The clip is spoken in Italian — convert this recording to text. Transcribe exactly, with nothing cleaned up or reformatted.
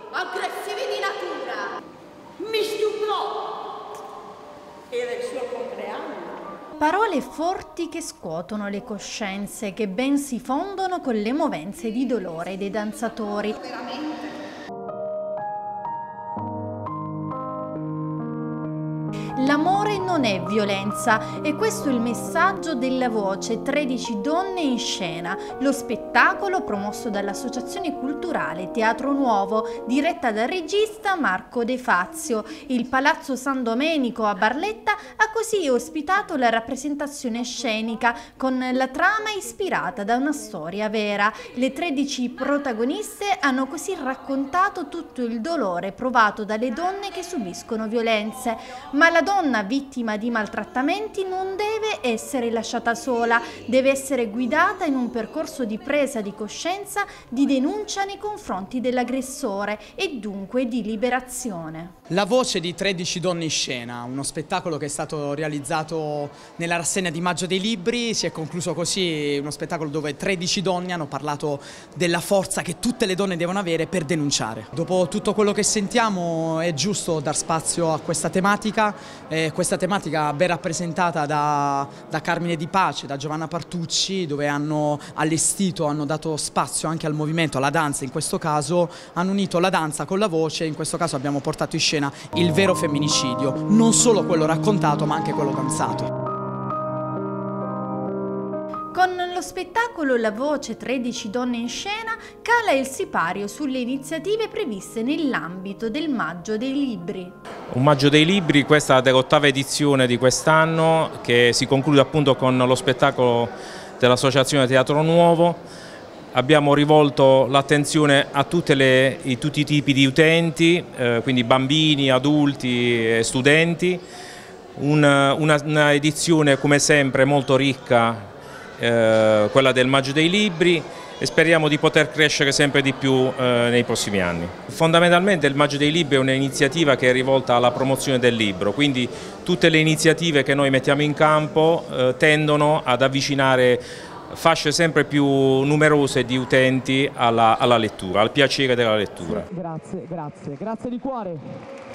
aggressivi di natura. Mi stupò. Era il suo compleanno. Parole forti che scuotono le coscienze, che ben si fondono con le movenze di dolore dei danzatori. Veramente. L'amore non è violenza e questo è il messaggio della voce tredici donne in scena, lo spettacolo promosso dall'Associazione Culturale Teatro Nuovo, diretta dal regista Marco De Fazio. Il Palazzo San Domenico a Barletta ha così ospitato la rappresentazione scenica con la trama ispirata da una storia vera. Le tredici protagoniste hanno così raccontato tutto il dolore provato dalle donne che subiscono violenze, ma la donna vittima di maltrattamenti non deve essere lasciata sola, deve essere guidata in un percorso di presa di coscienza, di denuncia nei confronti dell'aggressore e dunque di liberazione. La voce di tredici donne in scena, uno spettacolo che è stato realizzato nella rassegna di Maggio dei Libri, si è concluso così, uno spettacolo dove tredici donne hanno parlato della forza che tutte le donne devono avere per denunciare. Dopo tutto quello che sentiamo è giusto dar spazio a questa tematica, eh, questa tematica ben rappresentata da, da Carmine Di Pace, da Giovanna Partucci, dove hanno allestito, hanno dato spazio anche al movimento, alla danza in questo caso, hanno unito la danza con la voce, in questo caso abbiamo portato in scena il vero femminicidio, non solo quello raccontato ma anche quello danzato. Con lo spettacolo La Voce tredici donne in scena cala il sipario sulle iniziative previste nell'ambito del Maggio dei Libri. Un Maggio dei Libri, questa è l'ottava edizione di quest'anno, che si conclude appunto con lo spettacolo dell'Associazione Teatro Nuovo. Abbiamo rivolto l'attenzione a tutte le, tutti i tipi di utenti, eh, quindi bambini, adulti e studenti. Una, una, una edizione come sempre molto ricca, eh, quella del Maggio dei Libri, e speriamo di poter crescere sempre di più eh, nei prossimi anni. Fondamentalmente il Maggio dei Libri è un'iniziativa che è rivolta alla promozione del libro, quindi tutte le iniziative che noi mettiamo in campo eh, tendono ad avvicinare fasce sempre più numerose di utenti alla, alla lettura, al piacere della lettura. Grazie, grazie, grazie di cuore.